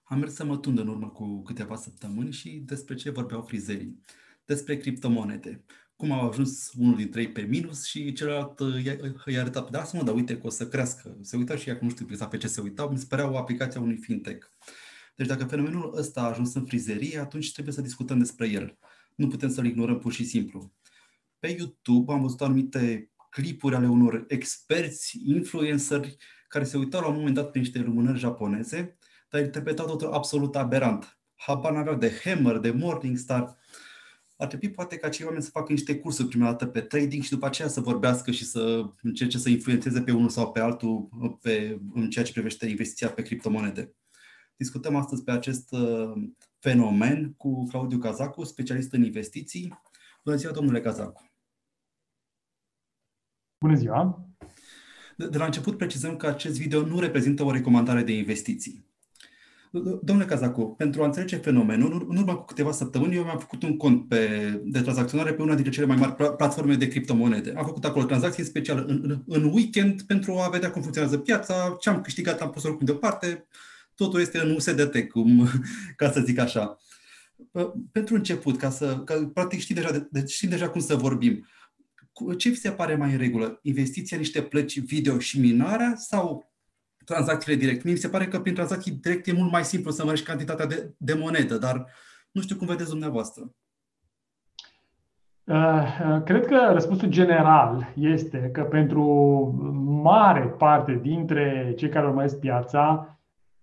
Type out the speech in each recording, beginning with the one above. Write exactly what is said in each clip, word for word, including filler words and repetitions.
Am mers să mă tund în urmă cu câteva săptămâni și despre ce vorbeau frizerii. Despre criptomonede. Cum au ajuns unul dintre ei pe minus și celălalt uh, i-a, i-a arătat pe lasă mă, dar uite că o să crească. Se uitau și ea, că nu știu exact pe ce se uitau, mi se părea o aplicație a unui fintech. Deci dacă fenomenul ăsta a ajuns în frizerie, atunci trebuie să discutăm despre el. Nu putem să-l ignorăm pur și simplu. Pe YouTube am văzut anumite clipuri ale unor experți, influenceri, care se uitau la un moment dat pe niște lumânări japoneze, dar interpretau totul absolut aberant. Habar n-aveau de Hammer, de Morningstar. Ar trebui poate ca cei oameni să facă niște cursuri prima dată pe trading și după aceea să vorbească și să încerce să influențeze pe unul sau pe altul pe, în ceea ce privește investiția pe criptomonede. Discutăm astăzi pe acest fenomen cu Claudiu Cazacu, specialist în investiții. Bună ziua, domnule Cazacu! Bună ziua! De, de la început precizăm că acest video nu reprezintă o recomandare de investiții. Domnule Cazacu, pentru a înțelege fenomenul, în urmă cu câteva săptămâni eu mi-am făcut un cont pe, de tranzacționare pe una dintre cele mai mari platforme de criptomonede. Am făcut acolo tranzacții în special în, în weekend pentru a vedea cum funcționează piața, ce am câștigat, am pus oricum deoparte. Totul este în U S D T, cum, ca să zic așa. Pentru început, ca să, ca, practic știi deja, de, știi deja cum să vorbim. Ce vi se pare mai în regulă? Investiția în niște plăci video și minarea sau tranzacțiile directe? Mi se pare că prin tranzacții directe e mult mai simplu să mărești cantitatea de, de monedă, dar nu știu cum vedeți dumneavoastră. Cred că răspunsul general este că pentru mare parte dintre cei care urmăresc piața,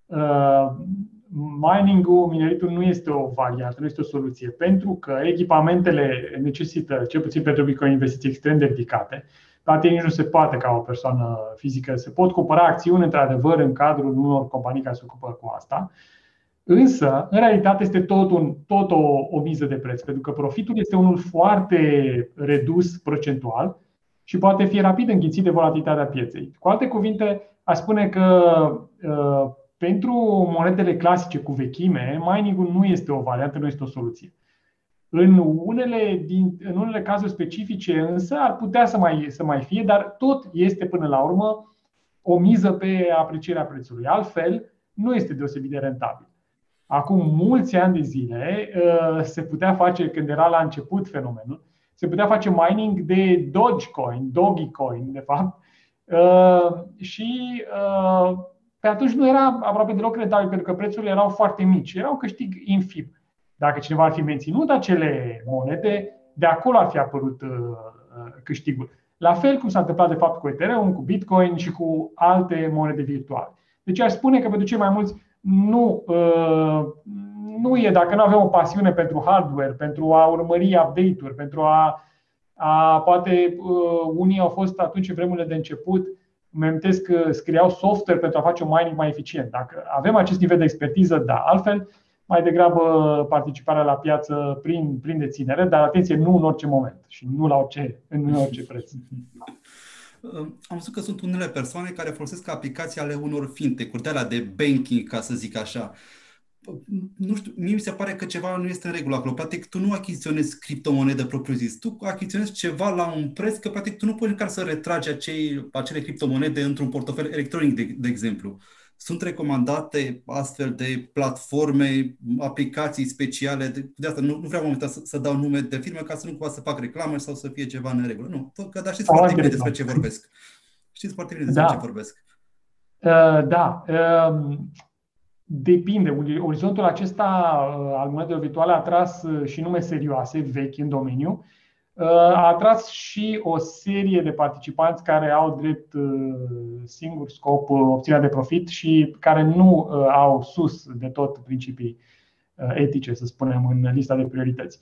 mining-ul, mineritul nu este o variantă, nu este o soluție, pentru că echipamentele necesită, cel puțin pentru Bitcoin, investiții extrem de ridicate. La tine nici nu se poate ca o persoană fizică. Se pot cumpăra acțiuni, într-adevăr, în cadrul unor companii care se ocupă cu asta. Însă, în realitate, este tot, un, tot o, o miză de preț, pentru că profitul este unul foarte redus procentual și poate fi rapid înghițit de volatilitatea pieței. Cu alte cuvinte, aș spune că uh, pentru monedele clasice cu vechime, mining-ul nu este o variantă, nu este o soluție. În unele, din, în unele cazuri specifice însă ar putea să mai, să mai fie, dar tot este până la urmă o miză pe aprecierea prețului. Altfel, nu este deosebit de rentabil. Acum mulți ani de zile se putea face, când era la început fenomenul, se putea face mining de Dogecoin, Dogecoin de fapt, și pe atunci nu era aproape deloc rentabil pentru că prețurile erau foarte mici, era un câștig infim. Dacă cineva ar fi menținut acele monede, de acolo ar fi apărut câștigul. La fel cum s-a întâmplat de fapt cu Ethereum, cu Bitcoin și cu alte monede virtuale. Deci aș spune că pentru cei mai mulți nu, nu e, dacă nu avem o pasiune pentru hardware, pentru a urmări update-uri, pentru a, a poate unii au fost atunci în vremurile de început, îmi amintesc că scriau software pentru a face un mining mai eficient. Dacă avem acest nivel de expertiză, da, altfel mai degrabă participarea la piață prin, prin deținere, dar atenție, nu în orice moment și nu la orice, în orice preț. Am văzut că sunt unele persoane care folosesc aplicații ale unor fintech-uri, de alea de banking, ca să zic așa. Nu știu, mie mi se pare că ceva nu este în regulă acolo. Practic, tu nu achiziționezi criptomonedă propriu-zis, tu achiziționezi ceva la un preț, că practic tu nu poți încerca să retragi acei, acele criptomonede într-un portofel electronic, de, de exemplu. Sunt recomandate astfel de platforme, aplicații speciale. De, de asta nu, nu vreau momentan să, să dau nume de firme ca să nu cumva să fac reclamă sau să fie ceva în regulă. Nu, că dar știți foarte bine despre ce vorbesc. Știți foarte bine despre da. ce vorbesc. Uh, da. Uh, depinde. Orizontul acesta uh, al monedelor virtuale a atras uh, și nume serioase, vechi în domeniu. A atras și o serie de participanți care au drept singur scop obținerea de profit și care nu au sus de tot principii etice, să spunem, în lista de priorități.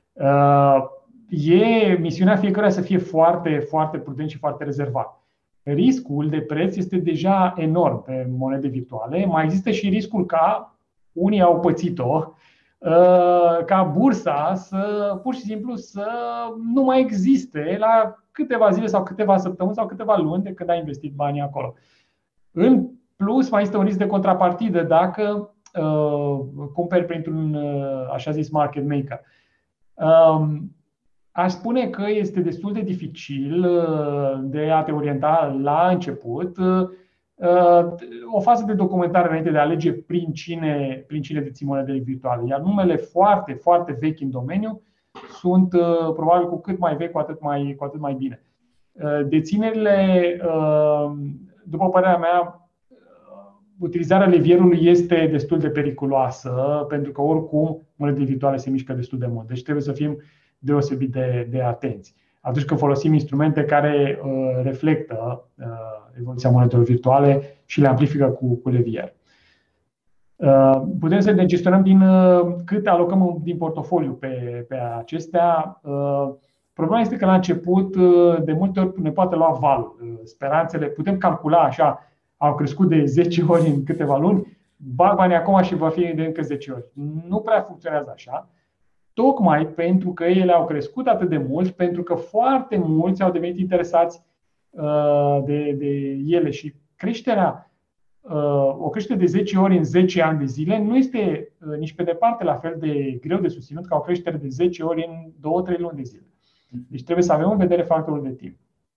E misiunea fiecăruia să fie foarte, foarte prudent și foarte rezervat. Riscul de preț este deja enorm pe monede virtuale. Mai există și riscul ca unii au pățit-o, ca bursa să pur și simplu să nu mai existe la câteva zile sau câteva săptămâni sau câteva luni de când ai investit banii acolo. În plus, mai este un risc de contrapartidă dacă uh, cumperi printr-un uh, așa zis market maker. Uh, aș spune că este destul de dificil uh, de a te orienta la început. Uh, o fază de documentare înainte de a alege prin cine, prin cine dețin monedele virtuale. Iar numele foarte, foarte vechi în domeniu sunt probabil cu cât mai vechi, cu atât mai, cu atât mai bine. Deținerile, după părerea mea, utilizarea levierului este destul de periculoasă, pentru că oricum monedele virtuale se mișcă destul de mult. Deci trebuie să fim deosebit de, de atenți atunci când folosim instrumente care uh, reflectă uh, evoluția monedelor virtuale și le amplifică cu, cu levier. Uh, putem să ne gestionăm din uh, cât alocăm din portofoliu pe, pe acestea. Uh, problema este că la început, uh, de multe ori ne poate lua valul. Uh, speranțele, putem calcula așa, au crescut de zece ori în câteva luni, bag banii acum și va fi de încă zece ori. Nu prea funcționează așa. Tocmai pentru că ele au crescut atât de mult, pentru că foarte mulți au devenit interesați de, de ele și creșterea, o creștere de zece ori în zece ani de zile nu este nici pe departe la fel de greu de susținut ca o creștere de zece ori în două trei luni de zile. Deci trebuie să avem în vedere factorul de timp.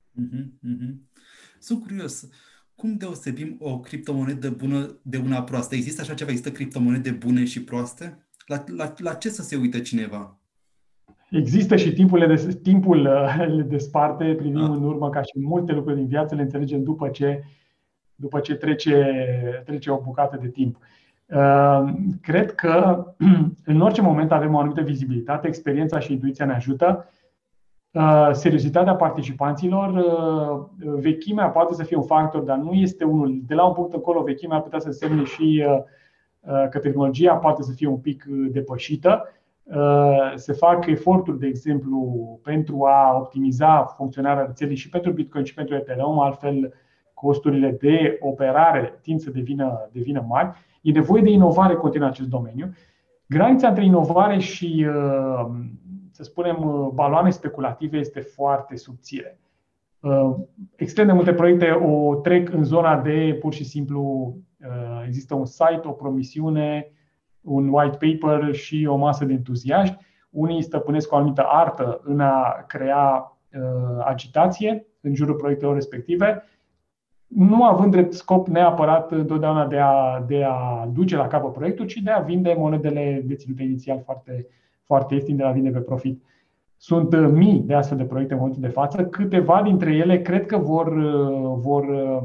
Sunt curios. Cum deosebim o criptomonedă bună de una proastă? Există așa ceva? Există criptomonede bune și proaste? La, la, la ce să se uită cineva? Există și timpul le, des, timpul le desparte, privim ah. în urmă ca și multe lucruri din viață, le înțelegem după ce, după ce trece, trece o bucată de timp. Cred că în orice moment avem o anumită vizibilitate, experiența și intuiția ne ajută. Seriozitatea participanților, vechimea poate să fie un factor, dar nu este unul. De la un punct încolo, vechimea ar putea să însemne și că tehnologia poate să fie un pic depășită. Se fac eforturi, de exemplu, pentru a optimiza funcționarea rețelei și pentru Bitcoin și pentru Ethereum, altfel costurile de operare tind să devină, devină mari. E nevoie de inovare continuă în acest domeniu. Granița între inovare și, să spunem, baloane speculative este foarte subțire. Extrem de multe proiecte o trec în zona de pur și simplu există un site, o promisiune, un white paper și o masă de entuziaști. Unii stăpânesc o anumită artă în a crea agitație în jurul proiectelor respective, nu având drept scop neapărat întotdeauna de a, de a duce la capăt proiectul, ci de a vinde monedele deținute inițial foarte, foarte ieftin, de a vinde pe profit. Sunt mii de astfel de proiecte în momentul de față. Câteva dintre ele cred că vor, vor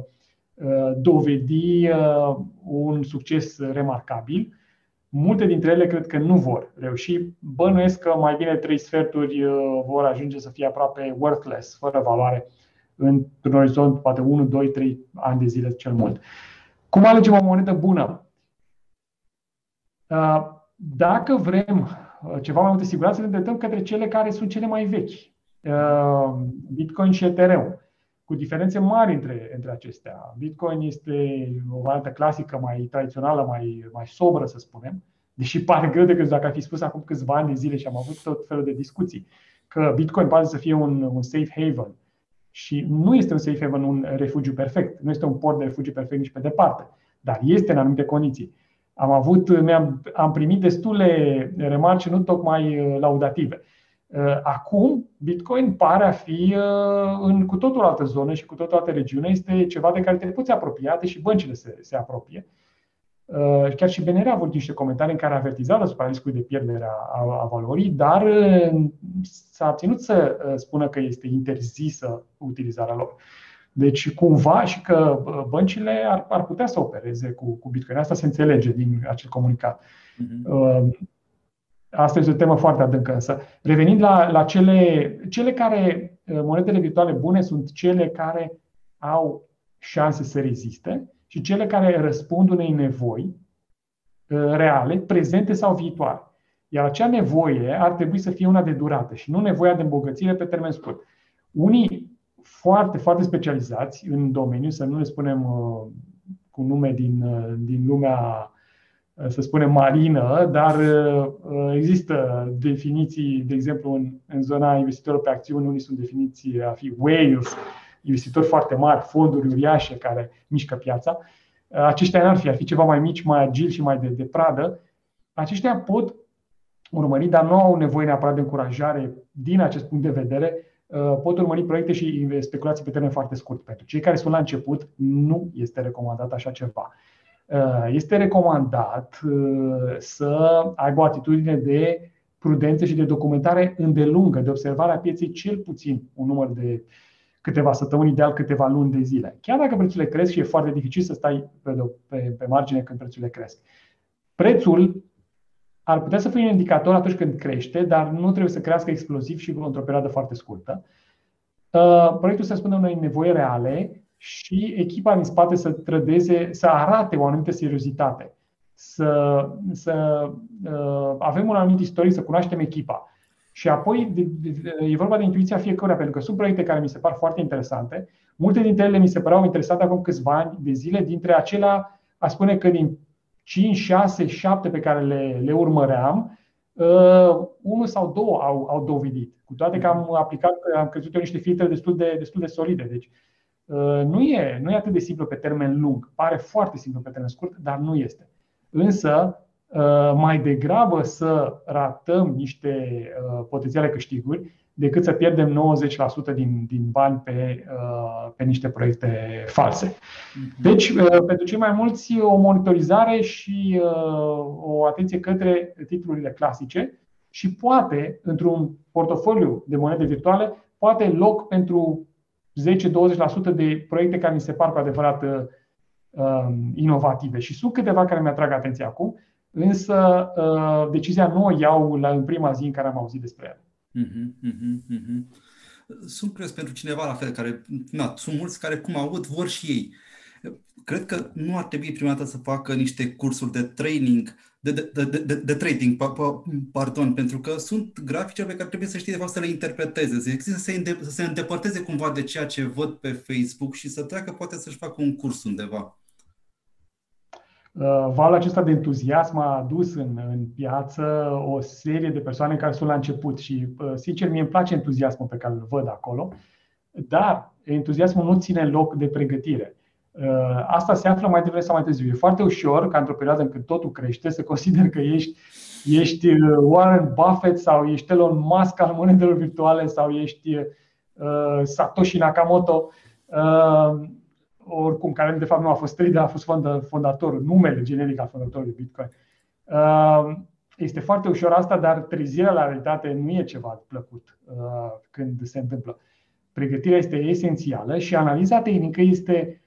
dovedi un succes remarcabil. Multe dintre ele cred că nu vor reuși. Bănuiesc că mai bine trei sferturi vor ajunge să fie aproape worthless, fără valoare, într-un orizont poate unu, doi, trei ani de zile cel mult. Cum alegem o monedă bună? Dacă vrem ceva mai multă siguranță, ne îndreptăm către cele care sunt cele mai vechi. Bitcoin și Ethereum, cu diferențe mari între, între acestea. Bitcoin este o variantă clasică, mai tradițională, mai, mai sobră, să spunem, deși pare greu de crezut dacă ar fi spus acum câțiva ani de zile și am avut tot felul de discuții, că Bitcoin poate să fie un, un safe haven. Și nu este un safe haven un refugiu perfect, nu este un port de refugiu perfect nici pe departe, dar este în anumite condiții. Am avut, am, am primit destule remarci nu tocmai laudative. Acum, Bitcoin pare a fi în cu totul altă zonă și cu totul altă regiune. Este ceva de care te poți apropia, deși băncile se, se apropie. Chiar și B N R a avut niște comentarii în care a avertizat asupra riscului de pierdere a, a valorii, dar s-a abținut să spună că este interzisă utilizarea lor. Deci cumva și că băncile ar, ar putea să opereze cu, cu Bitcoin. Asta se înțelege din acel comunicat. Uh-huh. Asta este o temă foarte adâncă. Însă, revenind la, la cele, cele care, monedele virtuale bune sunt cele care au șanse să reziste și cele care răspund unei nevoi reale, prezente sau viitoare. Iar acea nevoie ar trebui să fie una de durată și nu nevoia de îmbogățire pe termen scurt. Unii foarte, foarte specializați în domeniu, să nu le spunem uh, cu nume din, uh, din lumea, uh, să spunem, marină, dar uh, există definiții, de exemplu, în, în zona investitorilor pe acțiuni, unii sunt definiții a fi whales, investitori foarte mari, fonduri uriașe care mișcă piața. Uh, aceștia n-ar fi, ar fi ceva mai mici, mai agili și mai de, de pradă. Aceștia pot urmări, dar nu au nevoie neapărat de încurajare din acest punct de vedere, pot urmări proiecte și speculații pe termen foarte scurt. Pentru cei care sunt la început, nu este recomandat așa ceva. Este recomandat să aibă o atitudine de prudență și de documentare îndelungă, de observare a pieței cel puțin un număr de câteva săptămâni, ideal câteva luni de zile. Chiar dacă prețurile cresc și e foarte dificil să stai pe, pe, pe margine când prețurile cresc. Prețul ar putea să fie un indicator atunci când crește, dar nu trebuie să crească exploziv și într-o perioadă foarte scurtă. Proiectul se răspunde unei nevoi reale și echipa din spate să trădeze, să arate o anumită seriozitate. Să, să uh, avem un anumit istoric, să cunoaștem echipa. Și apoi de, de, e vorba de intuiția fiecăruia, pentru că sunt proiecte care mi se par foarte interesante. Multe dintre ele mi se păreau interesante acum câțiva ani de zile, dintre acelea, a spune că din cinci, șase, șapte pe care le, le urmăream, uh, unul sau două au, au dovedit. Cu toate că am aplicat, am crezut eu niște filtre destul de, destul de solide. Deci uh, nu, e, nu e atât de simplu pe termen lung. Pare foarte simplu pe termen scurt, dar nu este. Însă, mai degrabă să ratăm niște potențiale câștiguri decât să pierdem nouăzeci la sută din, din bani pe, pe niște proiecte false. Deci, pentru cei mai mulți, o monitorizare și o atenție către titlurile clasice și poate, într-un portofoliu de monede virtuale, poate loc pentru zece-douăzeci la sută de proiecte care mi se par cu adevărat inovative. Și sunt câteva care mi-atrag atenția acum, însă decizia nu o iau la în prima zi în care am auzit despre ele. Uh-huh, uh-huh, uh-huh. Sunt curios pentru cineva la fel, care, na, sunt mulți care cum aud vor și ei. Cred că nu ar trebui prima dată să facă niște cursuri de training, de, de, de, de, de trading, pardon, pentru că sunt grafice pe care trebuie să știe de fapt să le interpreteze, să se, să se îndepărteze cumva de ceea ce văd pe Facebook și să treacă poate să-și facă un curs undeva. Valul acesta de entuziasm a adus în, în piață o serie de persoane care sunt la început și, sincer, mie îmi place entuziasmul pe care îl văd acolo, dar entuziasmul nu ține loc de pregătire. Asta se află mai devreme sau mai târziu. E foarte ușor ca într-o perioadă în când totul crește să consideri că ești, ești Warren Buffett sau ești Elon Musk al monedelor virtuale sau ești uh, Satoshi Nakamoto. Uh, oricum, care de fapt nu a fost trader, a fost fondatorul, numele generic al fondatorului Bitcoin. Este foarte ușor asta, dar trezirea la realitate nu e ceva plăcut când se întâmplă. Pregătirea este esențială și analiza tehnică este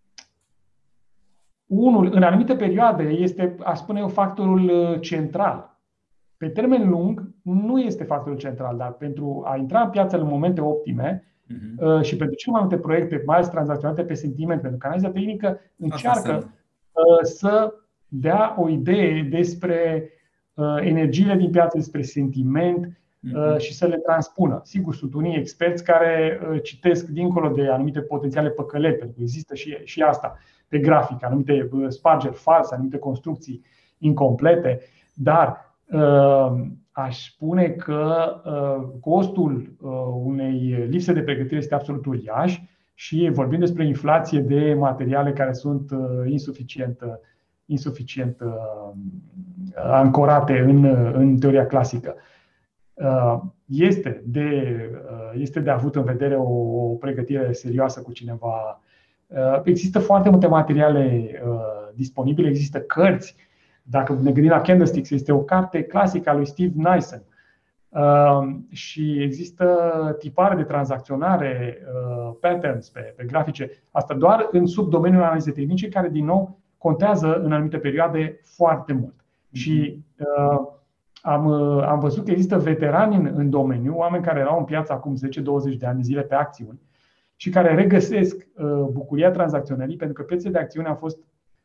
unul, în anumite perioade, este, aș spune eu, factorul central. Pe termen lung nu este factorul central, dar pentru a intra în piață în momente optime, Uh-huh. și pentru cele mai multe proiecte, mai ales tranzacționate pe sentiment, pentru că analiza tehnică încearcă să dea o idee despre energiile din piață, despre sentiment uh-huh. și să le transpună. Sigur, sunt unii experți care citesc dincolo de anumite potențiale păcăleli, pentru că există și, și asta pe grafic, anumite spargeri false, anumite construcții incomplete, dar uh, aș spune că uh, costul uh, unei lipse de pregătire este absolut uriaș și vorbim despre inflație de materiale care sunt uh, insuficient, uh, insuficient uh, ancorate în, în teoria clasică. Uh, este, de, uh, este de avut în vedere o, o pregătire serioasă cu cineva. Uh, există foarte multe materiale uh, disponibile, există cărți. Dacă ne gândim la Candlesticks, este o carte clasică a lui Steve Nyssen uh, și există tipare de tranzacționare, uh, patterns pe, pe grafice, asta doar în subdomeniul analizei tehnice, care din nou contează în anumite perioade foarte mult. Mm-hmm. Și uh, am, uh, am văzut că există veterani în, în domeniu, oameni care erau în piață acum zece douăzeci de ani de zile pe acțiuni și care regăsesc uh, bucuria tranzacționării, pentru că piețele de acțiuni au fost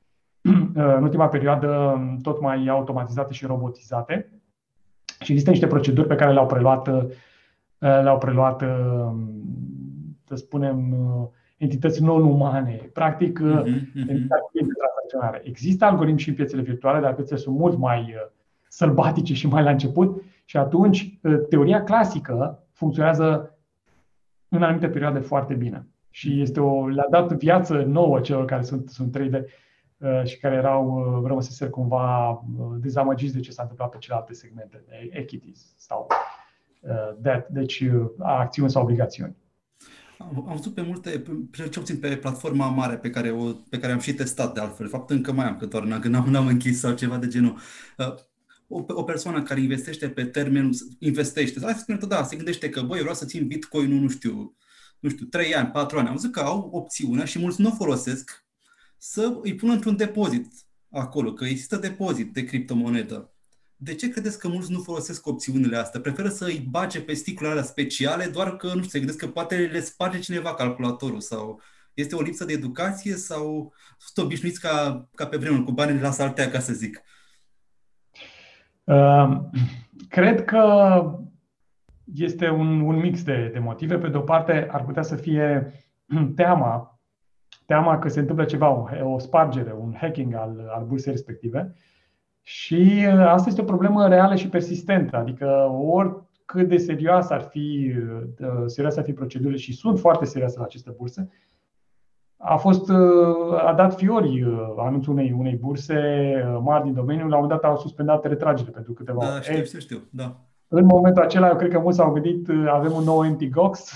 în ultima perioadă tot mai automatizate și robotizate și există niște proceduri pe care le-au preluat, le-au preluat, să spunem, entități non-umane. Practic, uh-huh, uh-huh. Există algoritmi și în piețele virtuale, dar piețele sunt mult mai sălbatice și mai la început și atunci teoria clasică funcționează în anumite perioade foarte bine și este o, le-a dat viață nouă celor care sunt, sunt trader și care erau, rămăseseră cumva dezamăgiți de ce s-a întâmplat pe celelalte segmente, equities sau debt, deci a acțiuni sau obligațiuni. Am, am văzut pe multe, cel puțin pe platforma mare pe care, o, pe care am și testat de altfel. De fapt, încă mai am, că doar n-am, n-am închis sau ceva de genul. O, o persoană care investește pe termen, investește, hai să spunem, da, se gândește că, băi, eu vreau să țin Bitcoin-ul, nu știu, nu știu, trei ani, patru ani. Am văzut că au opțiunea și mulți nu o folosesc să îi pună într-un depozit acolo, că există depozit de criptomonedă. De ce credeți că mulți nu folosesc opțiunile astea? Preferă să îi bage pe sticlele alea speciale, doar că, nu știu, se gândesc că poate le sparge cineva calculatorul sau este o lipsă de educație sau sunt obișnuiți ca, ca pe vremuri, cu banii la saltea, ca să zic? Uh, cred că este un, un mix de, de motive. Pe de o parte, ar putea să fie teama, teama că se întâmplă ceva, o, o spargere, un hacking al, al bursei respective. Și asta este o problemă reală și persistentă. Adică oricât de serioasă ar fi, serioasă ar fi procedurile, și sunt foarte serioase la aceste burse, a fost, a dat fiori anunțul unei, unei burse mari din domeniu. La un moment dat au suspendat retragerile pentru câteva ore. Da, știu, știu, știu, da. În momentul acela, eu cred că mulți s-au gândit, avem un nou Mt. Gox.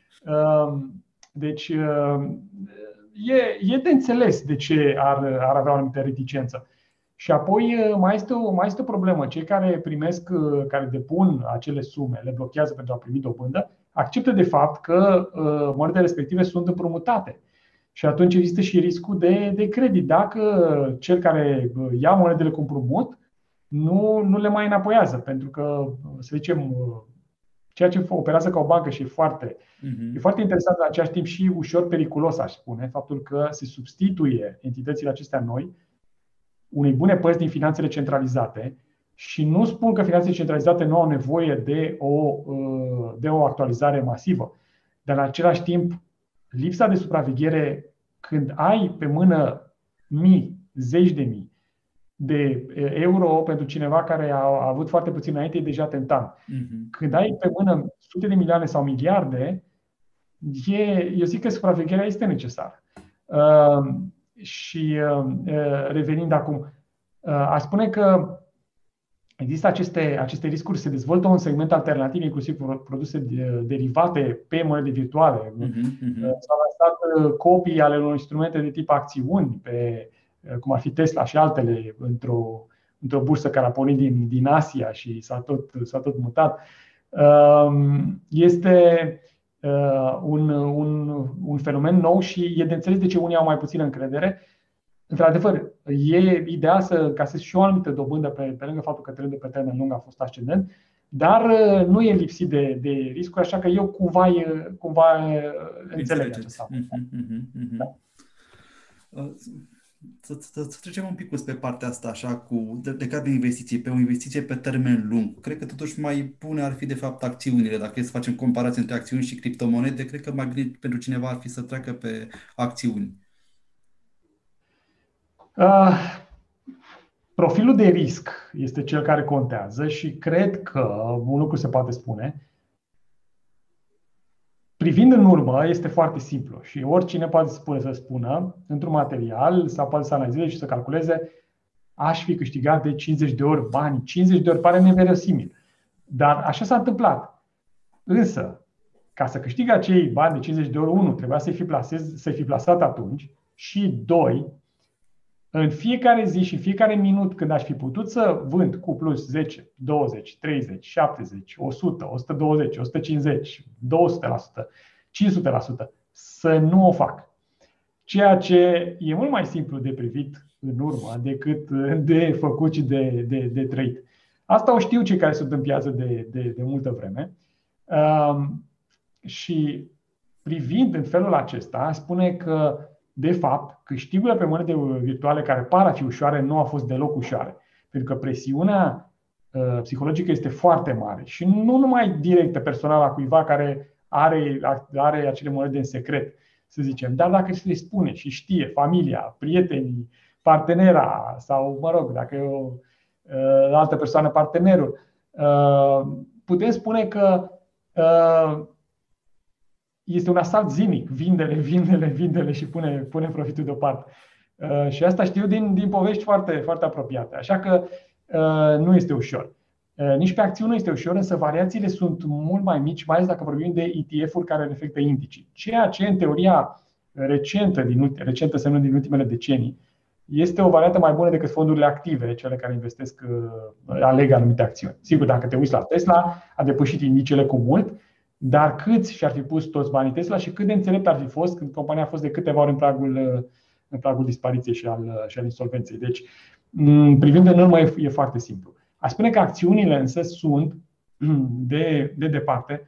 Deci, e, e de înțeles de ce ar, ar avea o anumită reticență. Și apoi mai este, o, mai este o problemă. Cei care primesc, care depun acele sume, le blochează pentru a primi dobândă, acceptă de fapt că monedele respective sunt împrumutate. Și atunci există și riscul de, de credit. Dacă cel care ia monedele cu împrumut nu, nu le mai înapoiază, pentru că, să zicem, ceea ce operează ca o bancă și e foarte, uh-huh. e foarte interesant, în același timp și ușor periculos, aș spune, faptul că se substituie entitățile acestea noi unei bune părți din finanțele centralizate. Și nu spun că finanțele centralizate nu au nevoie de o, de o actualizare masivă, dar în același timp lipsa de supraveghere, când ai pe mână mii, zeci de mii de euro pentru cineva care a avut foarte puțin înainte, e deja tentant. Uh-huh. Când ai pe mână sute de milioane sau miliarde, e, eu zic că supravegherea este necesară. Uh, și uh, revenind acum, uh, aș spune că există aceste, aceste riscuri, se dezvoltă un segment alternativ, inclusiv produse derivate pe monede virtuale. Uh-huh, uh-huh. S-au lansat copii ale unor instrumente de tip acțiuni, pe, cum ar fi Tesla și altele, într-o, într-o bursă care a pornit din, din Asia și s-a tot, s-a tot mutat. Este un, un, un fenomen nou și e de înțeles de ce unii au mai puțină încredere. Într-adevăr, e ideal să casezi și o anumită dobândă pe, pe lângă faptul că trendul pe termen lung a fost ascendent, dar nu e lipsit de, de riscuri, așa că eu cumva, cumva înțeleg asta. Da. Să, să, să trecem un pic pe partea asta, așa, cu legat de investiții, pe o investiție pe termen lung. Cred că totuși mai bune ar fi de fapt acțiunile. Dacă e să facem comparație între acțiuni și criptomonede, cred că mai bine pentru cineva ar fi să treacă pe acțiuni. Uh, profilul de risc este cel care contează și cred că un lucru se poate spune. Privind în urmă, este foarte simplu și oricine poate spune, să spună într-un material sau poate să analizeze și să calculeze: aș fi câștigat de cincizeci de ori bani. cincizeci de ori pare neverosimil, dar așa s-a întâmplat. Însă, ca să câștigi acei bani de cincizeci de ori, unu, trebuia să-i fi, plasez, să-i fi plasat atunci, și doi, în fiecare zi și în fiecare minut când aș fi putut să vând cu plus zece, douăzeci, treizeci, șaptezeci, o sută, o sută douăzeci, o sută cincizeci, două sute la sută, cinci sute la sută, să nu o fac. Ceea ce e mult mai simplu de privit în urmă decât de făcut și de, de, de trăit. Asta o știu cei care sunt în piață de, de, de multă vreme. Um, și privind în felul acesta, spune că de fapt, câștigurile pe monede virtuale care par a fi ușoare nu au fost deloc ușoare. Pentru că presiunea uh, psihologică este foarte mare. Și nu numai directă, personală, a cuiva care are, are acele monede în secret, să zicem. Dar dacă se le spune și știe familia, prietenii, partenera sau, mă rog, dacă e o uh, altă persoană, partenerul, uh, putem spune că uh, este un asalt zilnic, vinde-le, vinde-le, vinde-le și pune, pune profitul deoparte. Uh, și asta știu din, din povești foarte, foarte apropiate. Așa că uh, nu este ușor. Nici pe acțiuni nu este ușor, însă variațiile sunt mult mai mici, mai ales dacă vorbim de E T F-uri care reflectă indicii. Ceea ce, în teoria recentă, din, recentă semnând din ultimele decenii, este o variantă mai bună decât fondurile active, cele care investesc, aleg anumite acțiuni. Sigur, dacă te uiți la Tesla, a depășit indicele cu mult, dar câți și-ar fi pus toți banii Tesla și cât de înțelept ar fi fost când compania a fost de câteva ori în pragul, în pragul dispariției și al, și al insolvenței. Deci, privind în urmă, e foarte simplu. Aș spune că acțiunile însă sunt, de, de departe,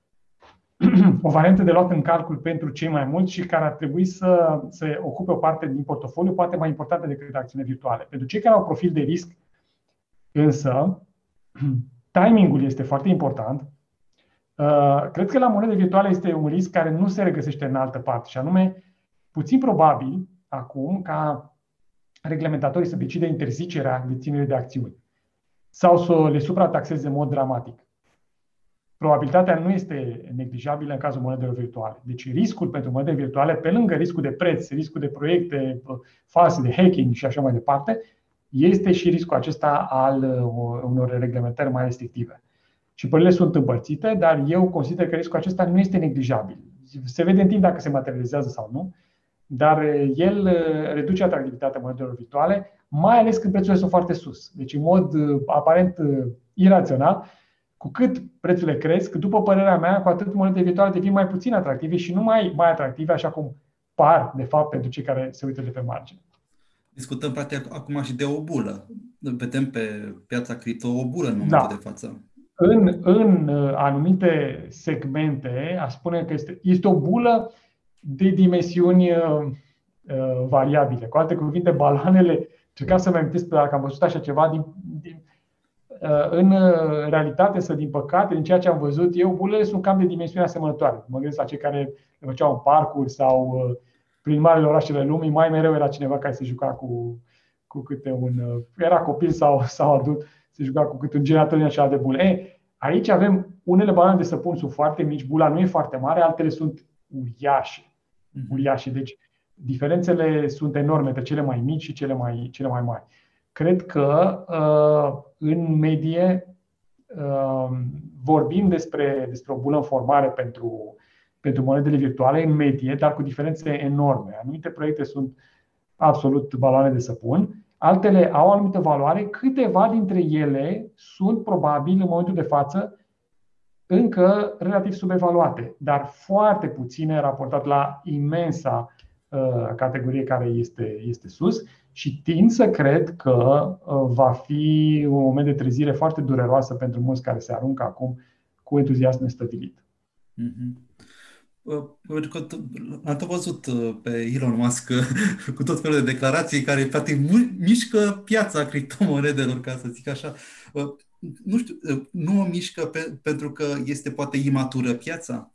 o variantă de luat în calcul pentru cei mai mulți și care ar trebui să, să ocupe o parte din portofoliu, poate mai importantă decât acțiunile virtuale. Pentru cei care au profil de risc, însă, timingul este foarte important. Cred că la monede virtuale este un risc care nu se regăsește în altă parte, și anume, puțin probabil acum ca reglementatorii să decide interzicerea deținerii de acțiuni sau să le suprataxeze în mod dramatic. Probabilitatea nu este neglijabilă în cazul monedelor virtuale. Deci riscul pentru monede virtuale, pe lângă riscul de preț, riscul de proiecte false, de hacking și așa mai departe, este și riscul acesta al unor reglementări mai restrictive. Și părerile sunt împărțite, dar eu consider că riscul acesta nu este neglijabil. Se vede în timp dacă se materializează sau nu, dar el reduce atractivitatea monedelor virtuale, mai ales când prețurile sunt foarte sus. Deci, în mod aparent irațional, cu cât prețurile cresc, după părerea mea, cu atât monedele virtuale devin mai puțin atractive și nu mai, mai atractive, așa cum par, de fapt, pentru cei care se uită de pe margine. Discutăm, practic, acum și de o bulă. Vedem pe piața cripto o bulă în momentul da. de față. În, în anumite segmente, aș spune că este, este o bulă de dimensiuni uh, variabile. Cu alte cuvinte, baloanele, încercam să-mi amintesc dacă am văzut așa ceva, din, din, uh, în realitate, să din păcate, din ceea ce am văzut eu, bulele sunt cam de dimensiuni asemănătoare. Mă gândesc la cei care le făceau în parcuri sau uh, prin marile orașele lumii, mai mereu era cineva care se juca cu, cu câte un... Uh, era copil sau, sau adult, se juca cu câte un generator din așa de bule. E, aici avem unele baloane de săpun sunt foarte mici, bula nu e foarte mare, altele sunt uriașe. uriașe. Deci diferențele sunt enorme între cele mai mici și cele mai, cele mai mari. Cred că în medie vorbim despre, despre o bulă în formare pentru, pentru monedele virtuale, în medie, dar cu diferențe enorme. Anumite proiecte sunt absolut baloane de săpun, altele au o anumită valoare, câteva dintre ele sunt probabil în momentul de față încă relativ subevaluate, dar foarte puține raportat la imensa uh, categorie care este, este sus, și tind să cred că uh, va fi un moment de trezire foarte dureroasă pentru mulți care se aruncă acum cu entuziasm nestăvilit. Mm-hmm. Pentru că am tot văzut pe Elon Musk cu tot felul de declarații care practic mișcă piața criptomonedelor, ca să zic așa. Nu știu, nu o mișcă pe, pentru că este poate imatură piața?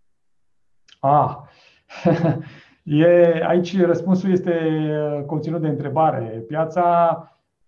Ah, e, aici răspunsul este conținut de întrebare. Piața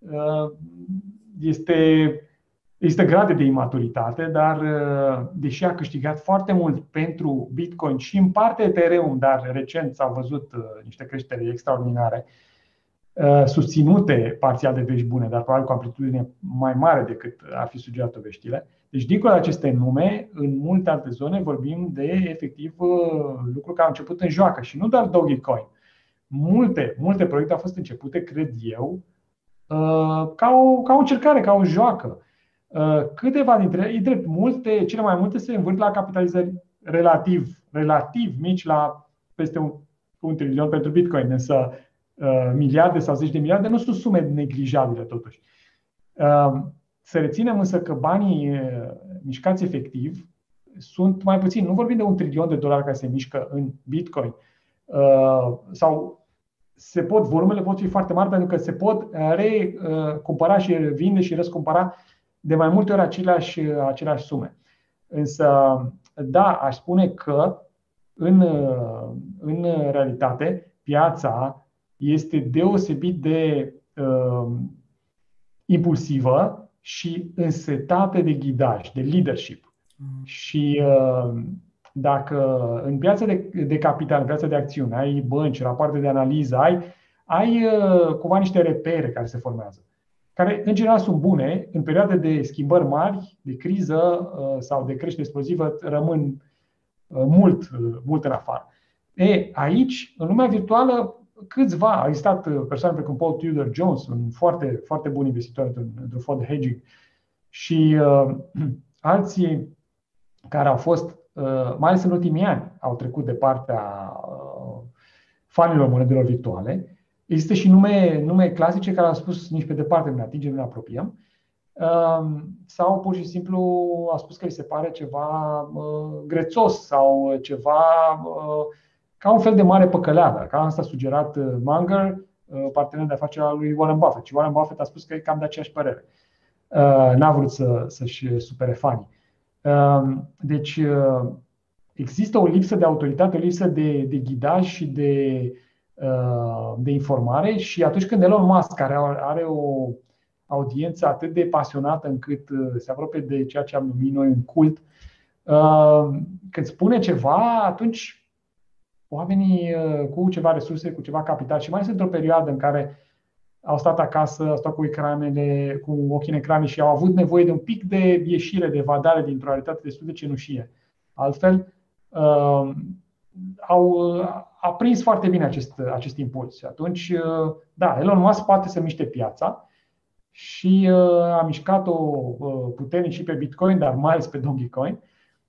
este, este grade de imaturitate, dar deși a câștigat foarte mult pentru Bitcoin și în parte Ethereum, dar recent s-au văzut niște creșteri extraordinare, susținute parțial de vești bune, dar probabil cu amplitudine mai mare decât ar fi sugerat-o veștile. Deci, dincolo de aceste nume, în multe alte zone vorbim de, efectiv, lucruri care au început în joacă și nu doar Dogecoin. Multe, multe proiecte au fost începute, cred eu, ca o, ca o încercare, ca o joacă. Câteva dintre ele, e drept, multe, cele mai multe se învârt la capitalizări relativ, relativ mici, la peste un, un trilion pentru Bitcoin, însă miliarde sau zeci de miliarde nu sunt sume neglijabile totuși. Să reținem însă că banii mișcați efectiv sunt mai puțini. Nu vorbim de un trilion de dolari care se mișcă în Bitcoin. Sau se pot, volumele pot fi foarte mari pentru că se pot recumpăra și vinde și răscumpăra de mai multe ori aceleași, aceleași sume. Însă, da, aș spune că în, în realitate piața este deosebit de uh, impulsivă și însetată de ghidaj, de leadership. Mm. Și uh, dacă în piața de, de capital, în piața de acțiuni, ai bănci, rapoarte de analiză, ai, ai uh, cumva niște repere care se formează. care în general sunt bune, în perioade de schimbări mari, de criză sau de creștere explozivă, rămân mult, mult în afară. E, aici, în lumea virtuală, câțiva, au existat persoane precum Paul Tudor Jones, un foarte, foarte bun investitor într-un fond de hedging, și uh, alții care au fost, uh, mai ales în ultimii ani, au trecut de partea uh, fanilor monedelor virtuale. Există și nume, nume clasice care au spus nici pe departe nu ne atingem, nu ne apropiem. Uh, sau pur și simplu au spus că îi se pare ceva uh, grețos sau ceva uh, ca un fel de mare păcăleală. Ca asta a sugerat uh, Munger, uh, partener de afaceri al lui Warren Buffett. Și Warren Buffett a spus că e cam de aceeași părere. Uh, n-a vrut să, să-și supere fanii. Uh, deci uh, există o lipsă de autoritate, o lipsă de, de ghidaj și de, uh, de informare, și atunci când Elon Musk, care are o audiență atât de pasionată încât uh, se apropie de ceea ce am numit noi un cult, uh, când spune ceva, atunci oamenii uh, cu ceva resurse, cu ceva capital, și mai sunt într-o perioadă în care au stat acasă, au stat cu ecranele, cu ochii în ecrane și au avut nevoie de un pic de ieșire, de evadare dintr-o realitate destul de cenușie. Altfel, uh, au a prins foarte bine acest, acest impuls. Și atunci, uh, da, Elon Musk poate să miște piața și uh, a mișcat-o uh, puternic și pe Bitcoin, dar mai ales pe Dogecoin.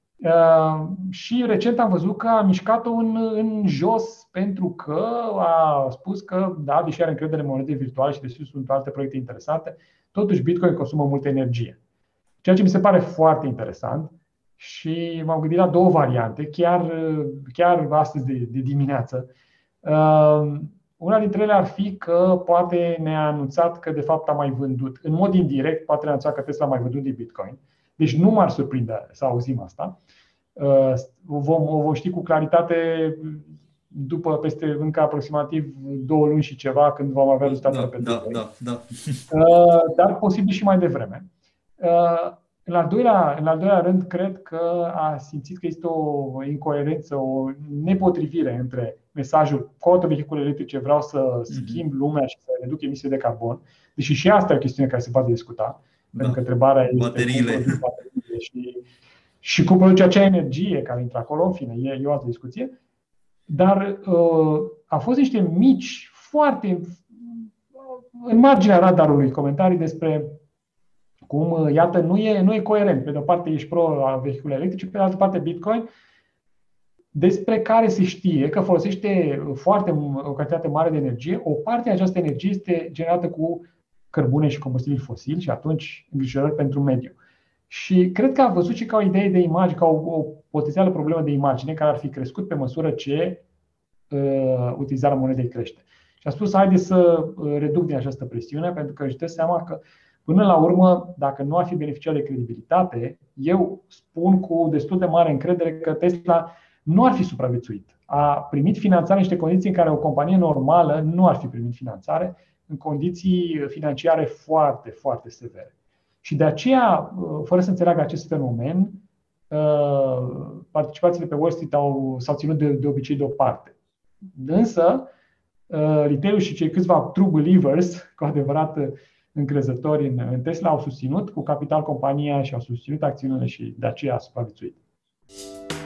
Uh, și recent am văzut că a mișcat-o în, în jos pentru că a spus că, da, deși are încredere în monede virtuale și deși sunt alte proiecte interesante, totuși Bitcoin consumă multă energie. Ceea ce mi se pare foarte interesant, și m-am gândit la două variante, chiar, chiar astăzi de, de dimineață. Uh, una dintre ele ar fi că poate ne-a anunțat că de fapt a mai vândut, în mod indirect, poate ne-a anunțat că Tesla a mai vândut din Bitcoin. Deci nu m-ar surprinde să auzim asta. O vom, o vom ști cu claritate după peste încă aproximativ două luni și ceva, când vom avea rezultatele da, pentru da, noi. da, da. Dar posibil și mai devreme. În al, doilea, în al doilea rând, cred că a simțit că este o incoerență, o nepotrivire între mesajul cu autovehicule electrice vreau să schimb lumea și să reduc emisiile de carbon, deși și asta e o chestiune care se poate discuta. Da. Pentru că întrebarea este bateriile. Cum produc bateriile și, și cum produce acea energie care intră acolo, în fine, e, e o altă discuție. Dar uh, au fost niște mici, foarte în marginea radarului, comentarii despre cum, iată, nu e, nu e coerent. Pe de o parte ești pro a vehicule electrice, pe de altă parte Bitcoin, despre care se știe că folosește foarte o cantitate mare de energie. O parte din această energie este generată cu cărbune și combustibili fosili și atunci îngrijorări pentru mediu. Și cred că a văzut și ca o idee de imagine, ca o, o potențială problemă de imagine care ar fi crescut pe măsură ce uh, utilizarea monedei crește. Și a spus, haide să reduc din această presiune, pentru că își dă seama că până la urmă, dacă nu ar fi beneficiat de credibilitate, eu spun cu destul de mare încredere că Tesla nu ar fi supraviețuit. A primit finanțare în niște condiții în care o companie normală nu ar fi primit finanțare, în condiții financiare foarte, foarte severe. Și de aceea, fără să înțeleagă acest fenomen, participațiile pe Wall Street au, s-au ținut de, de obicei deoparte. Însă, retail-ul și cei câțiva true believers, cu adevărat încrezători în, în Tesla, au susținut cu capital compania și au susținut acțiunile și de aceea a supraviețuit.